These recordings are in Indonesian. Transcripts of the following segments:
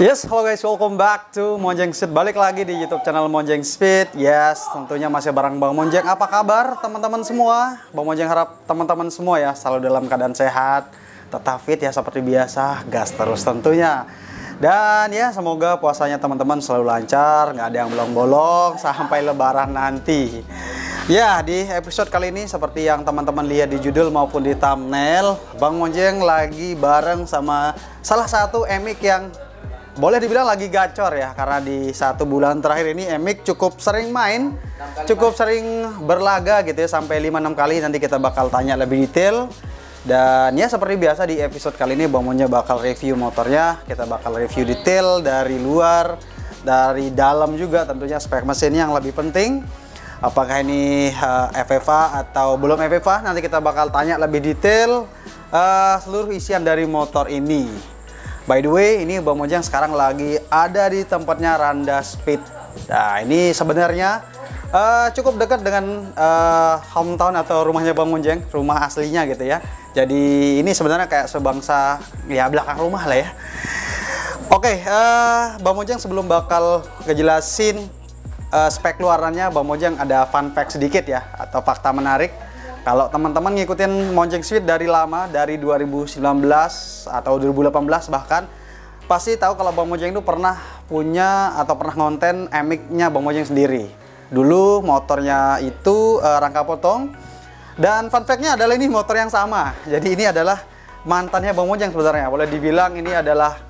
Yes, halo guys, welcome back to Monjeng Speed. Balik lagi di YouTube channel Monjeng Speed. Yes, tentunya masih bareng Bang Monjeng. Apa kabar teman-teman semua? Bang Monjeng harap teman-teman semua ya selalu dalam keadaan sehat, tetap fit ya seperti biasa, gas terus tentunya. Dan ya semoga puasanya teman-teman selalu lancar, nggak ada yang bolong-bolong sampai lebaran nanti. Ya, di episode kali ini seperti yang teman-teman lihat di judul maupun di thumbnail, Bang Monjeng lagi bareng sama salah satu emik yang boleh dibilang lagi gacor ya, karena di 1 bulan terakhir ini emik cukup sering main, cukup sering berlaga gitu ya, sampai 5-6 kali. Nanti kita bakal tanya lebih detail. Dan ya seperti biasa di episode kali ini Bang Monjeng bakal review motornya. Kita bakal review detail dari luar, dari dalam juga tentunya, spek mesinnya yang lebih penting. Apakah ini FFA atau belum FFA, nanti kita bakal tanya lebih detail seluruh isian dari motor ini. By the way, ini Bang Monjeng sekarang lagi ada di tempatnya Randa Speed. Nah, ini sebenarnya cukup dekat dengan hometown atau rumahnya Bang Monjeng, rumah aslinya gitu ya. Jadi ini sebenarnya kayak sebangsa ya, belakang rumah lah ya. Oke, Bang Monjeng sebelum bakal ngejelasin spek luarannya, Bang Monjeng ada fun fact sedikit ya, atau fakta menarik. Kalau teman-teman ngikutin Monjeng Speed dari lama, dari 2019 atau 2018 bahkan, pasti tahu kalau Bang Monjeng itu pernah punya atau pernah ngonten emiknya Bang Monjeng sendiri. Dulu motornya itu rangka potong, dan fun fact-nya adalah ini motor yang sama. Jadi ini adalah mantannya Bang Monjeng sebenarnya. Boleh dibilang ini adalah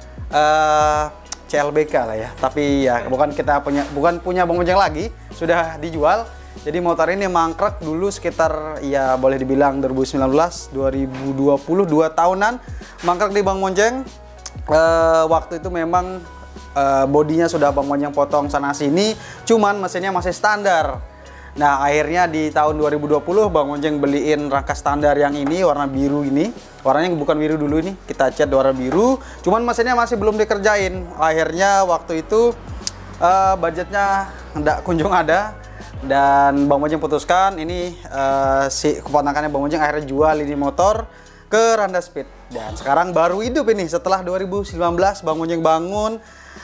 CLBK lah ya. Tapi ya bukan punya Bang Monjeng lagi, sudah dijual. Jadi motor ini mangkrek dulu sekitar ya boleh dibilang 2019, 2020, 2 tahunan mangkrek di Bang Monjeng. Waktu itu memang bodinya sudah Bang Monjeng potong sana sini, cuman mesinnya masih standar. Nah akhirnya di tahun 2020 Bang Monjeng beliin rangka standar yang ini, warna biru ini. Warnanya bukan biru dulu, ini kita cat warna biru, cuman mesinnya masih belum dikerjain. Akhirnya waktu itu budgetnya nggak kunjung ada, dan Bang Monjeng putuskan ini si keponakannya Bang Monjeng akhirnya jual ini motor ke Randa Speed. Dan sekarang baru hidup ini setelah 2019 Bang Monjeng bangun,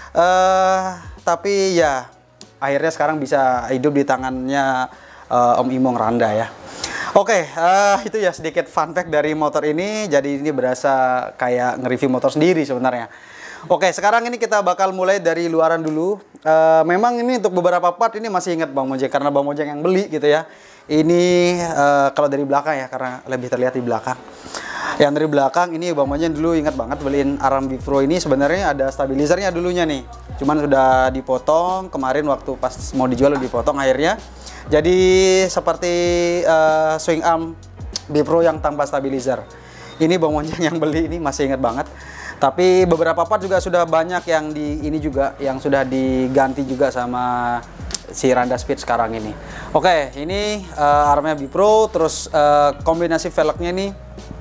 tapi ya akhirnya sekarang bisa hidup di tangannya Om Imong Randa ya. Oke, itu ya sedikit fun fact dari motor ini. Jadi ini berasa kayak nge-review motor sendiri sebenarnya. Oke, sekarang ini kita bakal mulai dari luaran dulu. Memang ini untuk beberapa part ini masih ingat Bang Monjeng, karena Bang Monjeng yang beli gitu ya. Ini kalau dari belakang ya, karena lebih terlihat di belakang. Yang dari belakang ini Bang Monjeng dulu ingat banget beliin Arambi Pro ini. Sebenarnya ada stabilizernya dulunya nih, cuman sudah dipotong kemarin waktu pas mau dijual, dipotong akhirnya. Jadi seperti swing arm Bipro yang tanpa stabilizer. Ini Bang Monjeng yang beli ini, masih ingat banget. Tapi beberapa part juga sudah banyak yang ini juga yang sudah diganti juga sama si Randa Speed sekarang ini. Oke, ini armnya Bipro, terus kombinasi velgnya nih,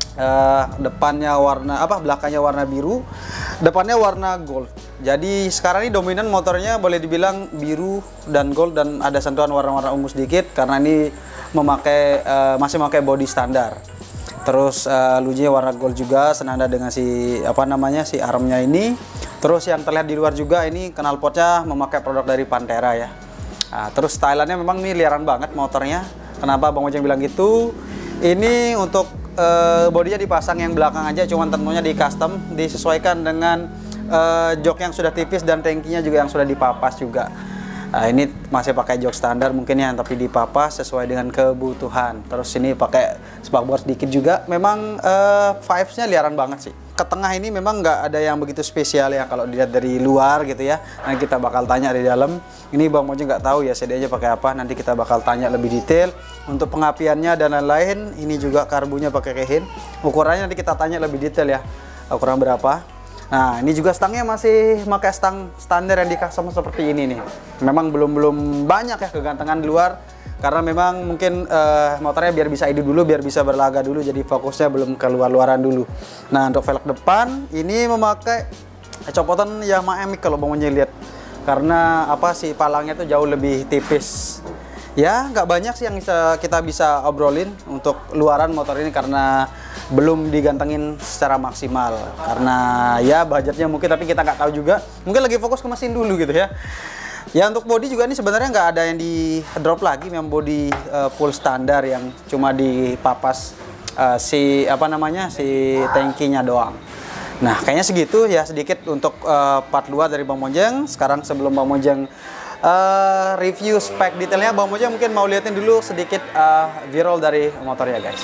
depannya warna belakangnya warna biru, depannya warna gold. Jadi sekarang ini dominan motornya boleh dibilang biru dan gold, dan ada sentuhan warna-warna ungu sedikit karena ini memakai masih memakai body standar. Terus lujinya warna gold juga, senada dengan si si armnya ini. Terus yang terlihat di luar juga ini knalpotnya memakai produk dari Pantera ya. Nah, terus stylannya memang nih liaran banget motornya. Kenapa Bang Monjeng bilang gitu? Ini untuk bodinya dipasang yang belakang aja, cuman tentunya di custom, disesuaikan dengan jok yang sudah tipis dan tangkinya juga yang sudah dipapas juga. Nah, ini masih pakai jok standar mungkin ya, tapi dipapas sesuai dengan kebutuhan. Terus ini pakai spakbor sedikit juga. Memang vibes-nya liaran banget sih. Ke tengah ini memang nggak ada yang begitu spesial ya kalau dilihat dari luar gitu ya. Nanti kita bakal tanya di dalam. Ini Bang Monjeng nggak tahu ya CD-nya pakai apa. Nanti kita bakal tanya lebih detail. Untuk pengapiannya dan lain-lain, ini juga karbunya pakai kehin. Ukurannya nanti kita tanya lebih detail ya. Ukuran berapa? Nah, ini juga stangnya masih pakai stang standar yang di custom seperti ini nih. Memang belum banyak ya kegantengan di luar, karena memang mungkin motornya biar bisa hidup dulu, biar bisa berlaga dulu, jadi fokusnya belum keluar-luaran dulu. Nah, untuk velg depan ini memakai copotan Yamaha MX kalau Bang Monjeng lihat, karena sih palangnya tuh jauh lebih tipis. Ya, nggak banyak sih yang kita bisa obrolin untuk luaran motor ini karena belum digantengin secara maksimal. Karena ya budgetnya mungkin, tapi kita nggak tahu juga. Mungkin lagi fokus ke mesin dulu gitu ya. Ya untuk body juga ini sebenarnya nggak ada yang di drop lagi, memang body full standar yang cuma dipapas si tangkinya doang. Nah kayaknya segitu ya sedikit untuk part luar dari Bang Monjeng. Sekarang sebelum Bang Monjeng review spek detailnya, Bang Monjeng mungkin mau liatin dulu sedikit viral dari motornya guys.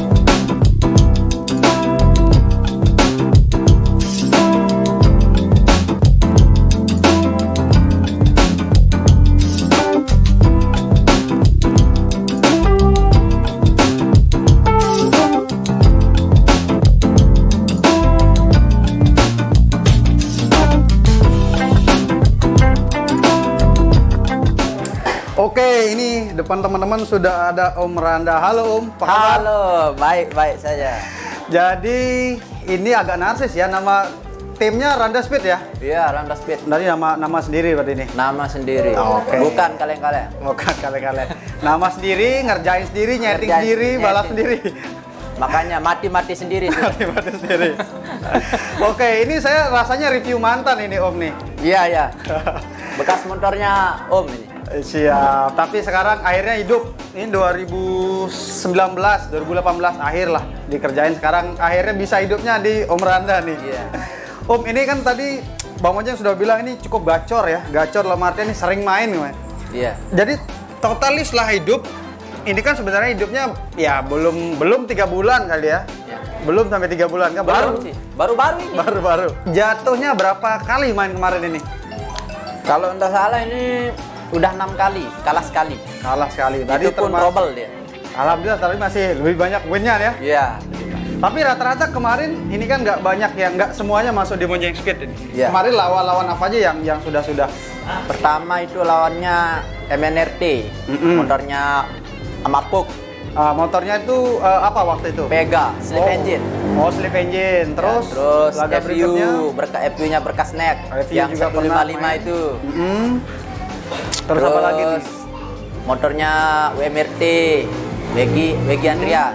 Oke, ini depan teman-teman sudah ada Om Randa. Halo Om, apa kabar? Halo, baik-baik saja. Jadi ini agak narsis ya, nama timnya Randa Speed ya? Iya, Randa Speed. Dari nama sendiri berarti ini? Nama sendiri. Oke. Bukan kaleng-kaleng. Bukan kaleng-kaleng. Nama sendiri, ngerjain sendiri, nyeting sendiri, balap sendiri. Makanya mati-mati sendiri. Mati-mati sendiri. Oke, ini saya rasanya review mantan ini Om nih. Iya, iya. Bekas motornya Om ini. Siap, tapi sekarang akhirnya hidup. Ini 2019, 2018 akhir lah dikerjain. Sekarang akhirnya bisa hidupnya di Om Randa nih. Iya. Om, ini kan tadi Bang Monjeng sudah bilang ini cukup gacor ya. Gacor dalam artian ini sering main gue. Iya. Jadi totalis lah hidup. Ini kan sebenarnya hidupnya ya belum 3 bulan kali ya. Iya. Belum sampai 3 bulan kan? Baru sih. Baru-baru ini. Baru-baru. Jatuhnya berapa kali main kemarin ini? Kalau enggak salah ini udah 6 kali, kalah sekali. Kalah sekali. Tadi Itu pun trouble dia. Alhamdulillah tapi masih lebih banyak win-nya ya. Iya. Tapi rata-rata kemarin ini kan nggak banyak yang nggak semuanya masuk di Monjeng Speed ini. Iya. Kemarin lawan-lawan apa aja yang sudah? Pertama itu lawannya MNRT, motornya Amapuk, Motornya itu apa waktu itu? Pega, slip engine. Oh, slip engine. Terus, Ya, terus laga FU, berikutnya? FU-nya berkas neck, FU yang juga 155 itu. Terus apa lagi nih? Motornya WMRT, Wegi Andrea.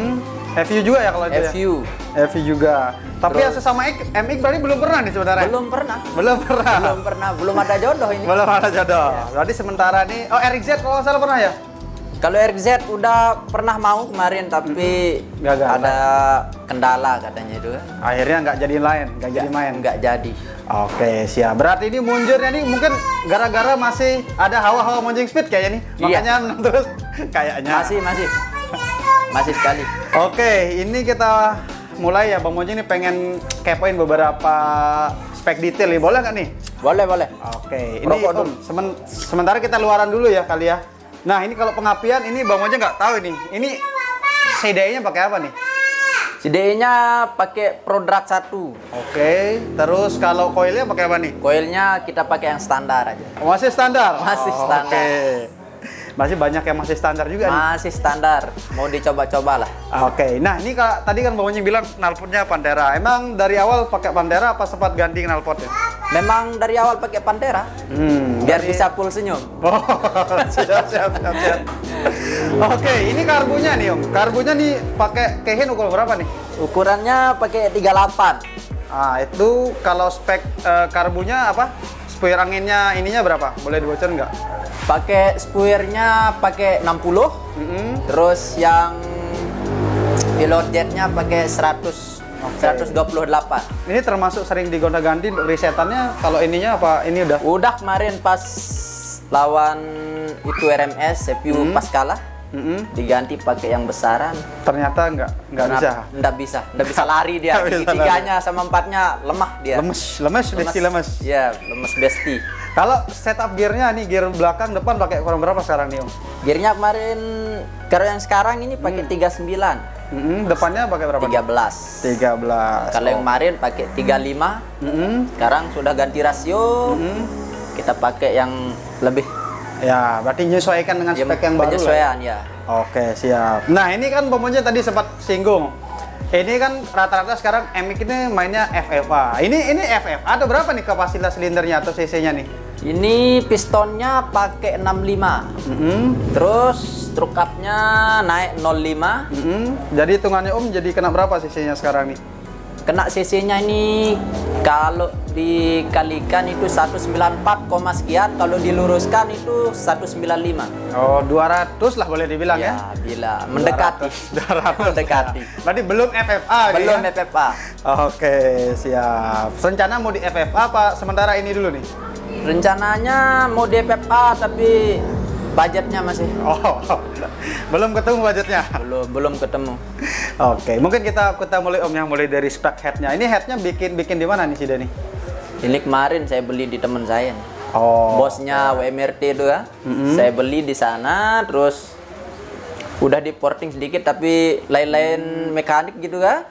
FU juga ya kalau itu ya? FU. FU juga. Tapi Terus, yang sesama MX berarti belum pernah nih sebenarnya? Belum pernah. Belum pernah. Belum ada jodoh ini. Belum ada jodoh. Berarti sementara nih, oh RX-Z kalau nggak salah pernah ya? Kalau RZ udah pernah mau kemarin tapi Gagal. ada kendala katanya itu. Akhirnya nggak jadi lain, nggak jadi main. Nggak jadi. Oke, siap. Berarti ini munjurnya nih mungkin gara-gara masih ada hawa-hawa Monjeng Speed kayaknya nih. Iya. Makanya terus kayaknya. Masih sekali. Oke, ini kita mulai ya Bang Monjeng ini pengen kepoin beberapa spek detail nih. Boleh nggak nih? Boleh. Oke, ini Rokok Om, sementara kita luaran dulu ya kali ya. Nah, ini kalau pengapian ini Bang Monjeng nggak tahu ini. Ini CDI-nya pakai apa nih? CDI-nya pakai Prodrat 1. Oke, terus kalau coilnya pakai apa nih? Coilnya kita pakai yang standar aja. Oh, masih standar? Masih standar. Oke. Masih banyak yang masih standar juga nih. Masih standar. Mau dicoba-coba lah. Oke. Nah, ini tadi kan Bang Monjeng bilang knalpotnya Pantera. Emang dari awal pakai Pantera apa sempat ganti knalpotnya? Memang dari awal pakai Pantera. Biar bisa full senyum. Oh, siap. Oke, ini karbunya nih Om. Karbunya nih pakai Keihin ukur berapa nih? Ukurannya pakai 38. Ah, itu kalau spek karbunya apa? Spoiler anginnya ininya berapa? Boleh dibocor nggak? Pakai spoilernya pakai 60. Terus yang pilot jetnya pakai 128. Ini termasuk sering digonta-ganti resetannya. Kalau ininya apa? Ini udah? Udah kemarin pas lawan itu RMS CPU pas kalah. Diganti pakai yang besaran. Ternyata nggak bisa. Nggak bisa lari dia. Tiganya sama 4-nya lemah dia. Lemes. Iya, lemes besti. Kalau setup gearnya nih, gear belakang depan pakai ukuran berapa sekarang nih Om? Gearnya kemarin, kalau yang sekarang ini pakai 39. Depannya pakai berapa? 13. Kalau yang kemarin pakai 35. Sekarang sudah ganti rasio. Kita pakai yang lebih. Ya, berarti menyesuaikan dengan spek yang baru. Penyesuaian ya. Oke, siap. Nah, ini kan Bang Monjeng tadi sempat singgung. Ini kan rata-rata sekarang MX ini mainnya FFA. Ini FFA atau berapa nih kapasitas silindernya atau CC-nya nih? Ini pistonnya pakai 65. Terus stroke up-nya naik 05. Jadi hitungannya Om jadi kena berapa cc-nya sekarang nih? Kena cc-nya ini kalau dikalikan itu 194, sekian, kalau diluruskan itu 195. Oh, 200 lah boleh dibilang ya? Ya, bila mendekati. 200. Mendekati. Berarti belum FFA nih Belum ya? FFA. Oke, siap. Rencana mau di FFA apa sementara ini dulu nih? Rencananya mau di FFA tapi budgetnya masih Oh, belum ketemu budgetnya? belum ketemu. Oke, mungkin kita mulai Om yang mulai dari spek headnya. Ini headnya bikin di mana nih si Dani? Ini kemarin saya beli di teman saya. Oh, Bosnya WMRT itu ya. Saya beli di sana, terus udah di porting sedikit tapi lain-lain mekanik gitu kan.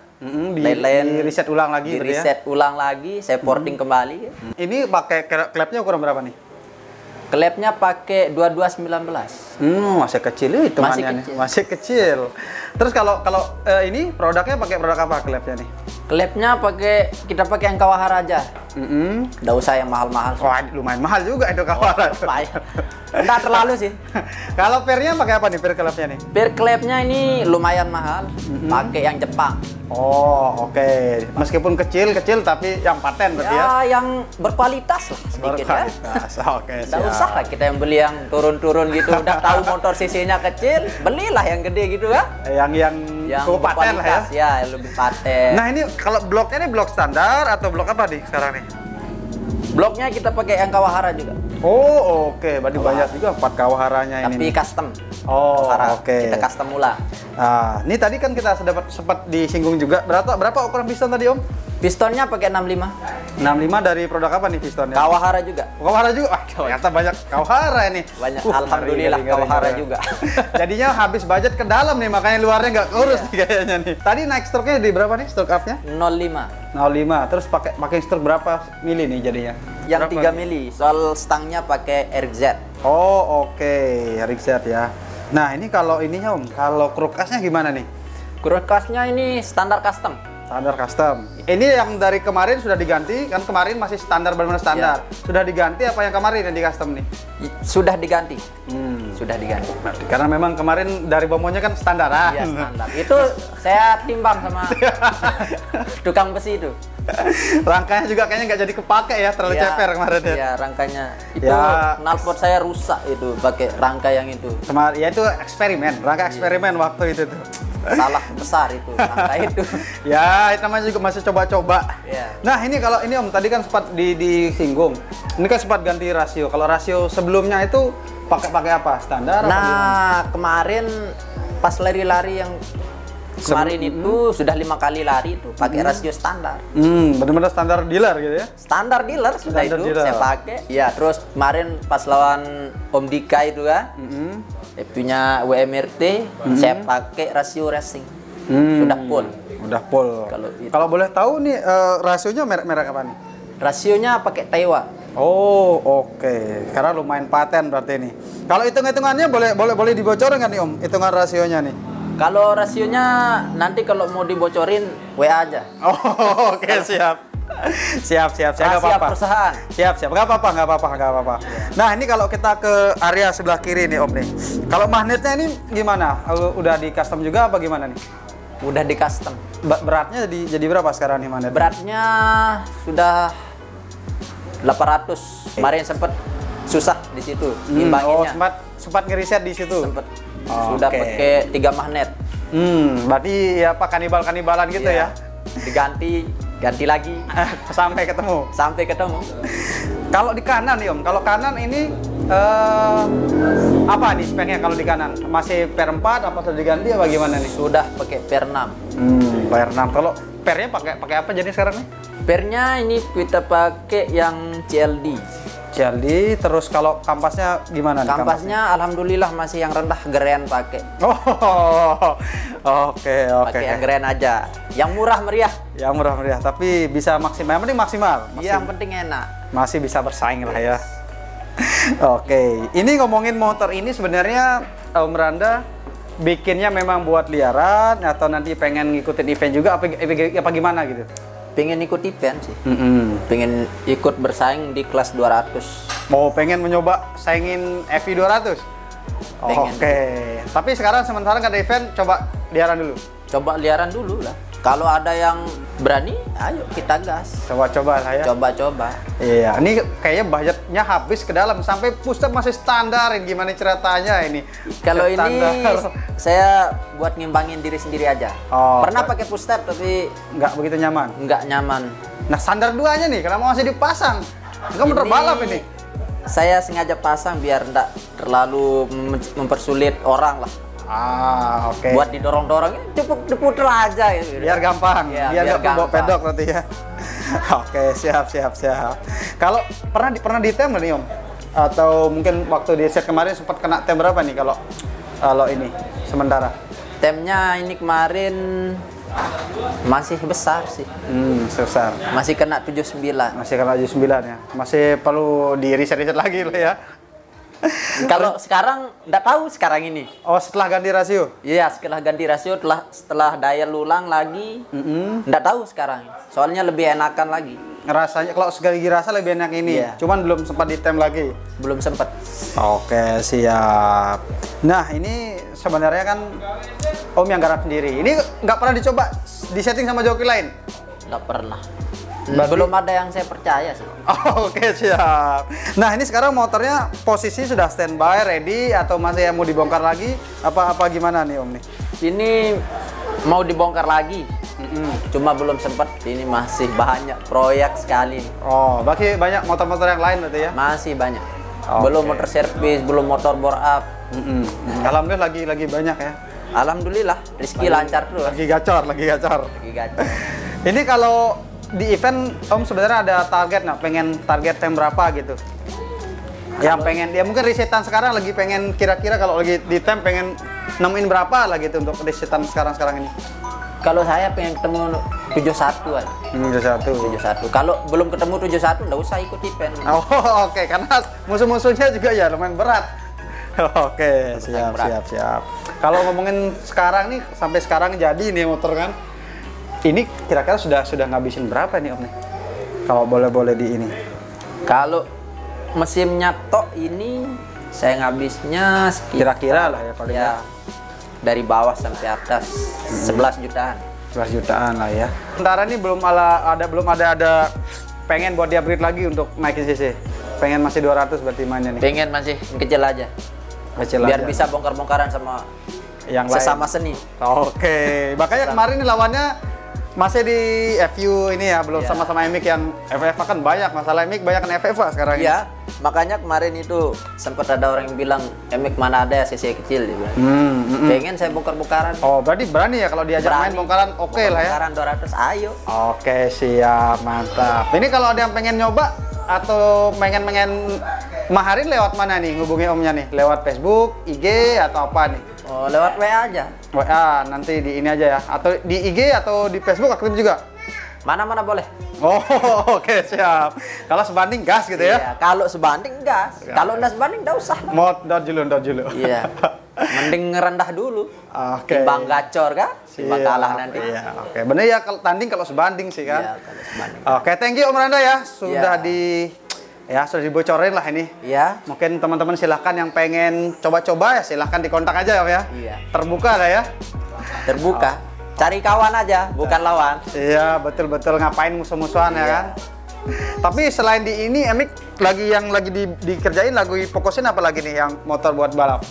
di riset ulang lagi Di berarti ya? riset ulang lagi, saya porting kembali. Ini pakai klepnya ukuran berapa nih? Klepnya pakai 2219. Masih kecil ya hitungannya nih. Masih kecil. Terus kalau ini produknya pakai produk apa klepnya nih? Klepnya kita pakai yang Kawahara aja. Nggak usah yang mahal-mahal. Wah, lumayan mahal juga itu Kawahara. Nggak terlalu sih. Kalau pernya pakai apa nih per klepnya nih? Per klepnya ini lumayan mahal. Pakai yang Jepang. Oh, oke. Meskipun kecil tapi yang paten berarti ya? Yang berkualitas lah sedikit berkualitas. ya. Oke, Nggak siap. usah lah kita yang beli yang turun-turun gitu. Udah tahu motor cc-nya kecil, belilah yang gede gitu ya. Yang paten lah ya? Ya, yang lebih paten. Nah, ini kalau bloknya ini blok standar atau blok apa nih sekarang nih? Bloknya kita pakai yang Kawahara juga. Oh, oke. Berarti banyak juga 4 Kawaharanya ini. Tapi custom. Oh, Kawahara. oke. Kita custom ulang. Nah, ini tadi kan kita sempat disinggung juga. Berapa ukuran piston tadi, Om? Pistonnya pakai 65. 65 dari produk apa nih pistonnya? Kawahara juga. Kawahara juga? Wah, ternyata banyak Kawahara ini. Banyak. Alhamdulillah Kawahara juga. Jadinya habis budget ke dalam nih, makanya luarnya nggak kurus nih kayaknya nih. Tadi naik stroke-nya di berapa nih stroke up-nya? 05. 05. Terus pakai stroke berapa mili nih jadinya? Yang Berapa 3 mili. Soal stangnya pakai RZ. Oh, oke. RZ ya. Nah, ini kalau ininya Om, kalau krukasnya gimana nih? Krukasnya ini standar custom. Standar custom. Ini yang dari kemarin sudah diganti, kan kemarin masih standar benar-benar standar. Sudah diganti apa yang kemarin yang di custom nih? Sudah diganti. Sudah diganti. Karena memang kemarin dari bomonya kan standaran. Iya, standar. Itu saya timbang sama tukang besi itu. Rangkanya juga kayaknya nggak jadi kepake ya, terlalu ceper kemarin ya. Iya, rangkanya. Itu Ya. knalpot saya rusak itu pakai rangka yang itu. Ya itu eksperimen, rangka eksperimen waktu itu tuh. Salah besar itu rangka itu. Ya, itu namanya juga masih coba-coba. Iya. Nah, ini kalau ini Om tadi kan sempat disinggung. Ini kan sempat ganti rasio. Kalau rasio sebelumnya itu pakai apa? Standar apa gimana? Nah, kemarin pas lari-lari yang kemarin itu sudah 5 kali lari itu pakai rasio standar. Benar-benar standar dealer gitu ya? Standar dealer sudah Standar itu dealer. saya pakai. Ya, terus kemarin pas lawan Om Dika itu kan. Punya WMRT, saya pakai rasio racing. Sudah full. Udah full. Kalau boleh tahu nih rasionya merek apa nih? Rasionya pakai Taiwa. Oh, oke. Karena lumayan paten berarti nih. Kalau hitung-hitungannya boleh dibocorin kan nih Om? Hitungan rasionya nih. Kalau rasionya nanti kalau mau dibocorin WA aja. Oh, oke, siap. Siap, nggak apa-apa. Perusahaan. Siap, nggak apa-apa. Nah, ini kalau kita ke area sebelah kiri nih Om nih. Kalau magnetnya ini gimana? Udah di custom juga apa gimana nih? Udah di custom. Beratnya jadi berapa sekarang nih magnet? Beratnya sudah 800. Kemarin sempat susah di situ Oh, imbanginnya. sempat ngeriset di situ. Sempet. Sudah pakai 3 magnet. Berarti ya apa kanibal-kanibalan gitu ya? Ganti lagi Sampai ketemu. sampai ketemu. Kalau di kanan nih Om, kalau kanan ini apa nih speknya kalau di kanan? Masih per 4 apa sudah diganti apa gimana nih? Sudah pakai per 6. Per 6. Kalau pernya pakai apa jadi sekarang nih? Pernya ini kita pakai yang CLD. CLD, terus kalau kampasnya gimana nih? Kampasnya alhamdulillah masih yang rendah gerean pakai. Oh, oke. Pakai yang gerean aja. Yang murah meriah. Yang murah meriah, tapi bisa maksimal. Yang penting maksimal. Yang penting enak. Masih bisa bersaing lah ya. Oke, ini ngomongin motor ini sebenarnya Om Randa bikinnya memang buat liaran atau nanti pengen ngikutin event juga apa gimana gitu? Pengen ikut event sih. Pengen ikut bersaing di kelas 200. Mau pengen mencoba saingin FI 200? Pengen. Oke. Tapi sekarang sementara nggak ada event, coba liaran dulu. Coba liaran dulu lah. Kalau ada yang berani, ayo kita gas. Coba-coba lah ya. Coba-coba. Iya, ini kayaknya budgetnya habis ke dalam sampai push-up masih standarin. Gimana ceritanya ini? Kalau ini Standar. saya buat ngimbangin diri sendiri aja. Oh, Pernah pakai push step tapi nggak begitu nyaman. nggak nyaman. Nah, standar duanya nih, kenapa masih dipasang? Enggak motor balap ini. Saya sengaja pasang biar nggak terlalu mempersulit orang lah. Ah, oke. Buat didorong-dorong ini cukup diputer aja gitu. Biar gampang, Ya, biar nggak bawa gampang. pedok berarti ya. Oke, siap. Kalau pernah di tem nggak nih Om? Atau mungkin waktu di set kemarin sempat kena tem berapa nih kalau ini sementara? Temnya ini kemarin masih besar sih. Sebesar. Masih kena 79. Masih kena 79 ya. Masih perlu di riset lagi lah ya. Kalau sekarang nggak tahu sekarang ini. Oh, setelah ganti rasio? Iya, setelah ganti rasio, setelah dial ulang lagi, nggak tahu sekarang. Soalnya lebih enakan lagi. Rasanya kalau sekali rasa lebih enak ini. Iya. Cuman belum sempat di tem lagi. Belum sempet. Oke, siap. Nah, ini sebenarnya kan Om yang garap sendiri. Ini nggak pernah dicoba di setting sama joki lain? Nggak pernah. Berarti- Belum ada yang saya percaya sih. Oke, siap. Nah, ini sekarang motornya posisi sudah standby, ready, atau masih yang mau dibongkar lagi? Apa gimana nih Om nih? Ini mau dibongkar lagi. Cuma belum sempet. Ini masih banyak proyek sekali. Oh, bagi banyak motor-motor yang lain berarti ya? Masih banyak. Oke. Belum motor servis, belum motor bore up. Alhamdulillah lagi banyak ya. Alhamdulillah, rezeki lancar terus. Lagi gacor. Lagi gacor. Ini kalau di event Om sebenarnya ada target nggak? Pengen target tem berapa gitu? Yang pengen, ya mungkin risetan sekarang lagi pengen kira-kira kalau lagi di tem pengen nemuin berapa lah gitu untuk risetan sekarang ini? Kalau saya pengen ketemu 71 aja. Udah satu. 71. Kalau belum ketemu 71 nggak usah ikut event. Oh, oke, karena musuh-musuhnya juga ya lumayan berat. Oke, siap. Kalau ngomongin sekarang nih, sampai sekarang jadi nih motor kan. Ini kira-kira sudah ngabisin berapa nih Om nih? Kalau boleh di ini. Kalau mesinnya tok ini saya ngabisnya Kira-kira lah ya paling ya dari bawah sampai atas 11 jutaan. 11 jutaan lah ya. Sementara ini belum ada pengen buat di upgrade lagi untuk naikin cc. Pengen masih 200 berarti mainnya nih. Pengen masih kecil aja. Kecil Biar aja. bisa bongkar-bongkaran sama yang sesama lain. seni. Oke, makanya kemarin ini lawannya masih di FU ini ya, belum Iya. sama-sama MX yang FFA kan banyak, masalah MX banyak kan FFA sekarang ini. Iya, makanya kemarin itu sempat ada orang yang bilang, "Emek mana ada ya CC kecil," dia bilang. Pengen saya bongkar-bongkaran. Oh, berarti berani ya kalau diajak main bongkaran oke lah ya. Bongkaran 200, ayo. Oke, siap, mantap. Ini kalau ada yang pengen nyoba atau pengen maharin lewat mana nih ngubungi Omnya nih? Lewat Facebook, IG atau apa nih? Oh, lewat WA aja. WA nanti di ini aja ya. Atau di IG atau di Facebook aktif juga? Mana-mana boleh. Oh, oke, siap. Kalau sebanding gas gitu ya? Iya, kalau sebanding gas. Kalau nggak sebanding nggak usah. Mau dot dulu. Iya. Mending ngerendah dulu. Oke. Timbang gacor kan? Timbang Siap, kalah nanti. Iya, oke. Bener ya kalau tanding kalau sebanding sih kan? Iya, kalau sebanding. Oke, thank you Om Randa ya. Sudah Iya. sudah dibocorin lah ini. Iya. Mungkin teman-teman silahkan yang pengen coba-coba ya silahkan dikontak aja Om ya. Iya. Terbuka lah ya. Terbuka. Cari kawan aja, bukan lawan. Iya, betul-betul ngapain musuh-musuhan ya Iya. kan. Tapi selain di ini Emik yang lagi dikerjain lagi fokusin apa lagi nih yang motor buat balap?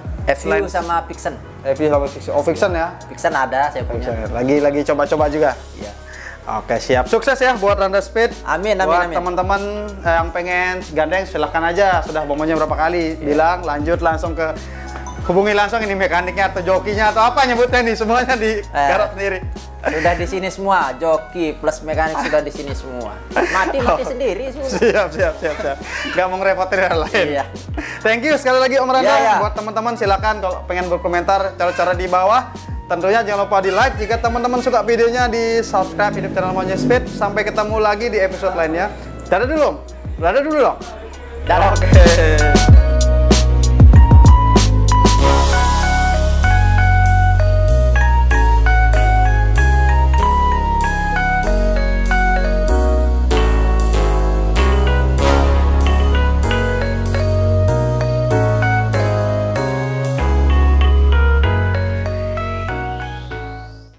FU sama Vixen. Fiction ya. Vixen ada saya punya. Lagi coba-coba juga. Iya. Oke, siap. Sukses ya buat Randa Speed. Amin, amin, Buat amin. teman-teman yang pengen gandeng silahkan aja. Sudah bomnya berapa kali bilang lanjut langsung ke hubungi langsung ini mekaniknya atau jokinya atau apa nyebutnya nih semuanya di garap sendiri. Sudah di sini semua, joki plus mekanik sudah di sini semua. Mati sendiri sudah. Siap. Gak mau ngerepotin yang lain. Iya. Thank you sekali lagi Om Randa. Iya. Buat teman-teman silakan kalau pengen berkomentar cara-cara di bawah. Tentunya jangan lupa di like. Jika teman-teman suka videonya di subscribe YouTube channel Monjeng Speed. Sampai ketemu lagi di episode lainnya. Dadah dulu. Dadah dulu dong. Dadah. Oke.